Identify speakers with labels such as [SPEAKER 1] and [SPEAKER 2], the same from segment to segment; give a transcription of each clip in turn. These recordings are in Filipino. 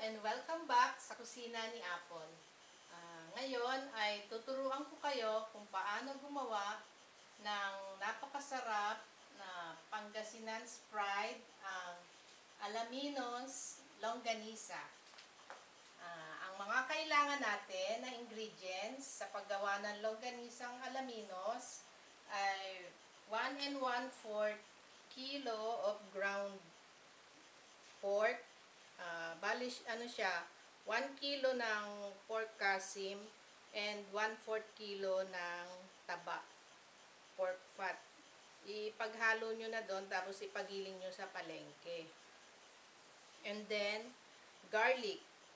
[SPEAKER 1] and welcome back sa kusina ni Apple. Ngayon ay tuturuan ko kayo kung paano gumawa ng napakasarap na Pangasinan's Pride, ang Alaminos Longganisa. Ang mga kailangan natin na ingredients sa paggawa ng longganisang Alaminos ay 1 1/4 kilo of ground pork. Bali, 1 kilo ng pork kasim and 1/4 kilo ng taba, pork fat. Ipaghalo nyo na doon, tapos ipagiling nyo sa palengke. And then, garlic.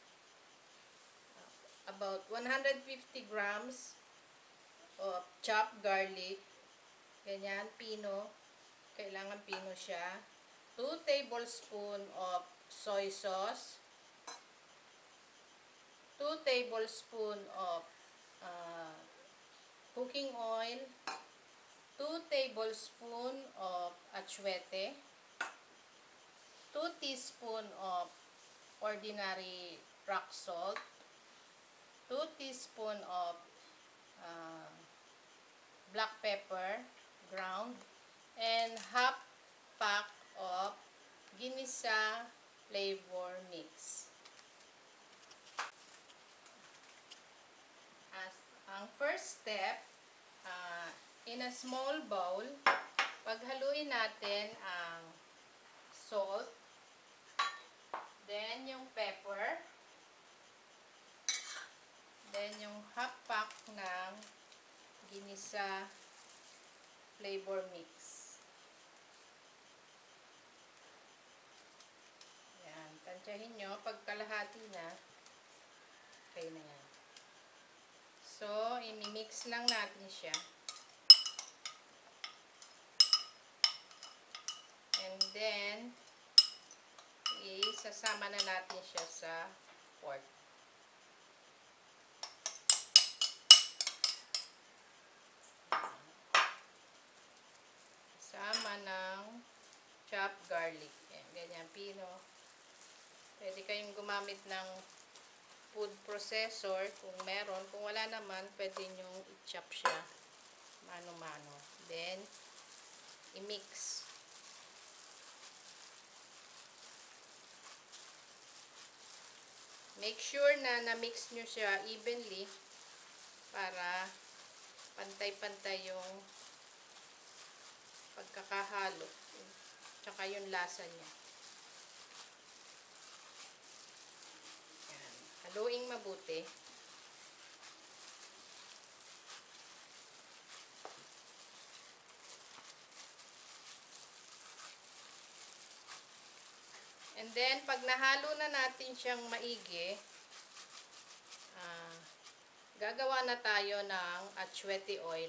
[SPEAKER 1] About 150 grams of chopped garlic. Ganyan, pino. Kailangan pino siya. 2 tablespoons of soy sauce, 2 tablespoons of cooking oil, 2 tablespoons of atsuete, 2 teaspoons of ordinary rock salt, 2 teaspoons of black pepper ground, and half pack of ginisa flavor mix. Ang first step, in a small bowl, paghaluin natin ang salt, then yung pepper, then yung half pack ng ginisa flavor mix. Tansyahin nyo, pag kalahati na, okay na yan. So, imimix lang natin siya. And then, isasama na natin siya sa pork. Isama ng chopped garlic. Yan, ganyan, pino. Pwede kayong gumamit ng food processor kung meron. Kung wala naman, pwede nyo i-chop siya mano-mano. Then, i-mix. Make sure na na-mix nyo siya evenly para pantay-pantay yung pagkakahalo. Tsaka yung lasa niya. Haluing mabuti. And then, pag nahalo na natin siyang maigi, gagawa na tayo ng atsuete oil.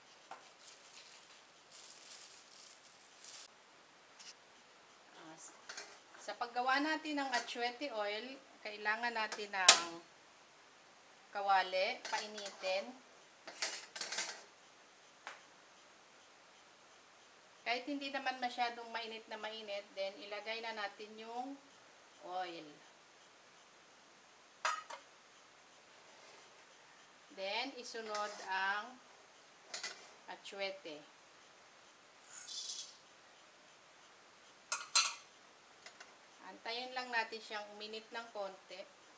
[SPEAKER 1] Sa paggawa natin ng atsuete oil, kailangan natin ng kawali, painitin. Kahit hindi naman masyadong mainit na mainit, then ilagay na natin yung oil. Then, isunod ang atsuete. Antayin lang natin siyang uminit ng konti.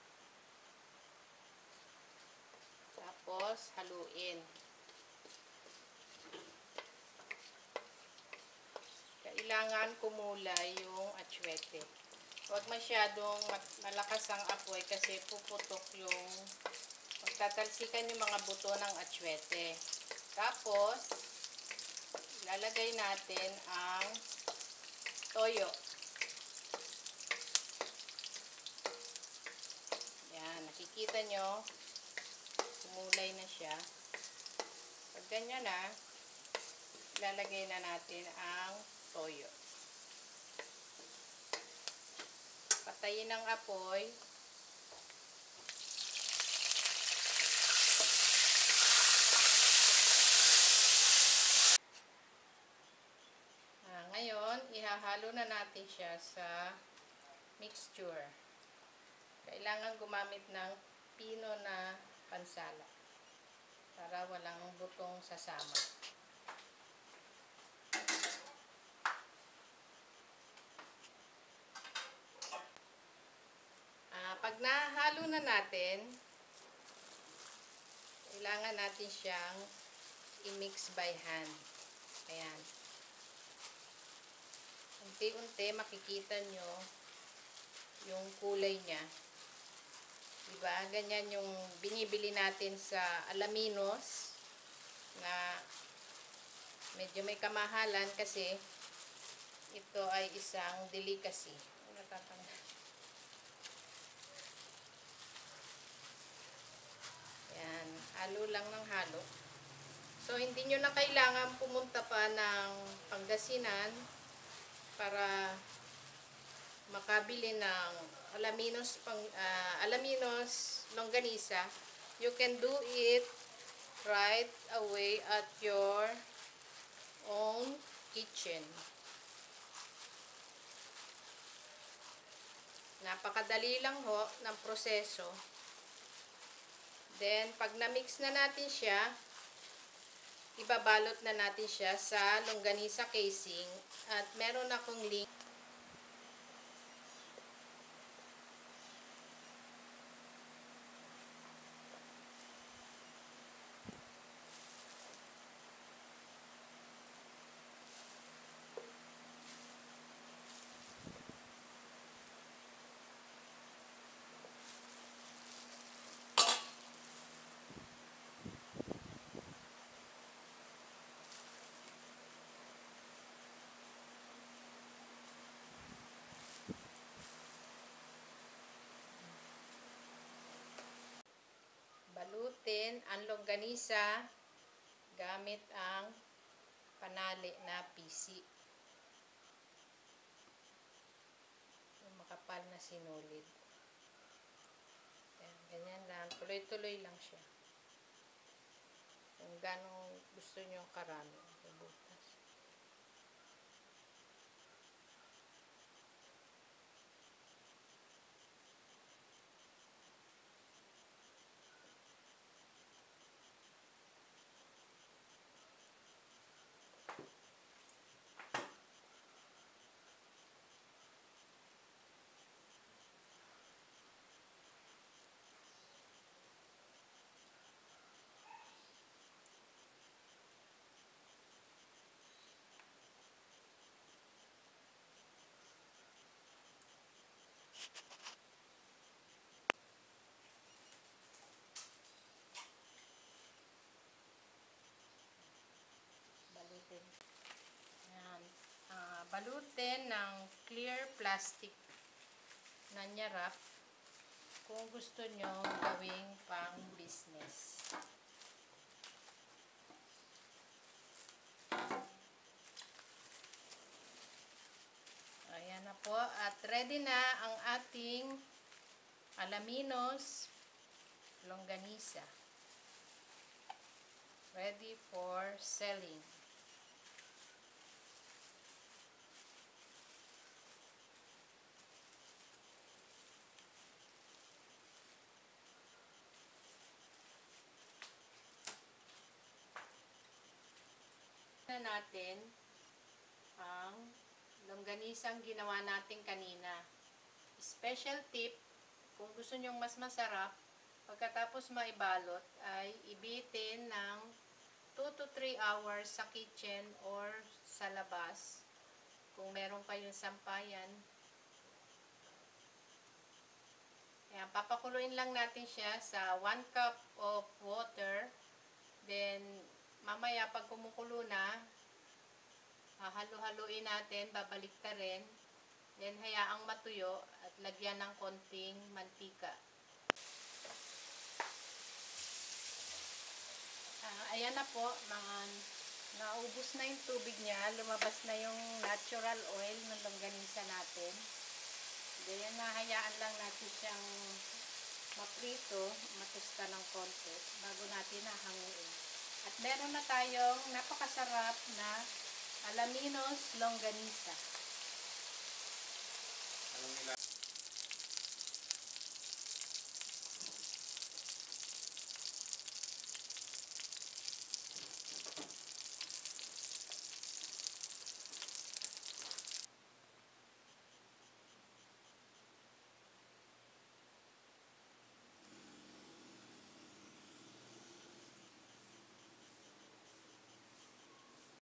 [SPEAKER 1] Tapos, haluin. Kailangan kumulay yung atsuete. Huwag masyadong malakas ang apoy kasi puputok yung magtatalsikan yung mga buto ng atsuete. Tapos, ilalagay natin ang toyo. Nakikita nyo, kumulay na siya. Pag ganyan na, ilalagay na natin ang toyo. Patayin ang apoy. Ngayon, ihahalo na natin siya sa mixture. Kailangan gumamit ng pino na pansala para walang butong sasama. Pag nahalo na natin, kailangan natin siyang i-mix by hand. Ayan. Unti-unti makikita nyo yung kulay niya. Diba? Ganyan yung binibili natin sa Alaminos na medyo may kamahalan kasi ito ay isang delicacy. Ayan. Halo lang ng halo. So, hindi nyo na kailangan pumunta pa ng Pangasinan para makabili ng Alaminos longganisa. You can do it right away at your own kitchen. Napakadali lang ho ng proseso. Then, pag na-mix na natin siya, ibabalot na natin siya sa longganisa casing. At meron akong link. Balutin ang longganisa gamit ang panali na PC. Yung makapal na sinulid. Ayan, ganyan lang. Tuloy-tuloy lang siya. Kung ganong gusto nyo karami. Butas. Balutin. Ayan. Balutin ng clear plastic na nyarap kung gusto nyo gawing pang business. Ayan na po. At ready na ang ating Alaminos longganisa. Ready for selling. Na natin ang longganisang ginawa natin kanina. Special tip, kung gusto nyong mas masarap, pagkatapos maibalot ay ibitin ng 2 to 3 hours sa kitchen or sa labas kung meron kayong sampayan. Ayan, papakuluin lang natin siya sa 1 cup of water. Then, mamaya pag kumukulo na, halo-haluin natin, babalik ta rin. Then, hayaang matuyo at lagyan ng konting mantika. Ayan na po, mga naubos na yung tubig niya. Lumabas na yung natural oil ng longganisa natin. Then, hayaan lang natin siyang maprito, matusta ng konti bago natin hahanguin. At meron na tayong napakasarap na Alaminos longganisa.